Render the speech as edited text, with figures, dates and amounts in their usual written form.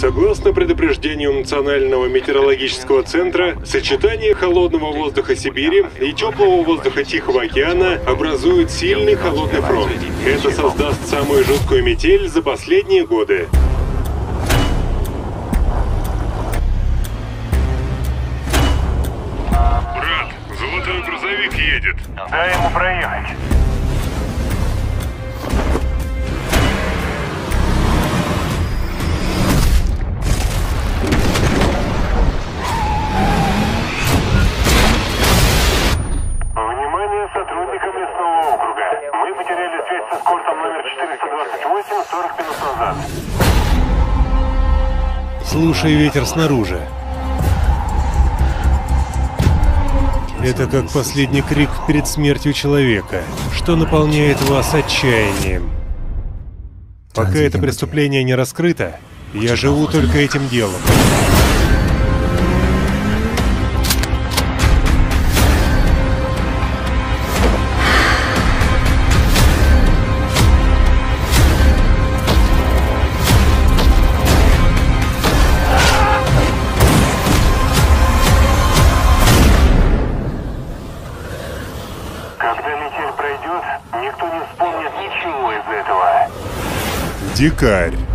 Согласно предупреждению Национального метеорологического центра, сочетание холодного воздуха Сибири и теплого воздуха Тихого океана образует сильный холодный фронт. Это создаст самую жуткую метель за последние годы. Брат, золотой грузовик едет. Дай ему проехать. Внимание сотрудникам лесного округа. Мы потеряли связь с эскортом номер 428 40 минут назад. Слушай ветер снаружи. Это как последний крик перед смертью человека, что наполняет вас отчаянием. Пока это преступление не раскрыто, я живу только этим делом. Когда метель пройдет, никто не вспомнит ничего из этого. Дикарь.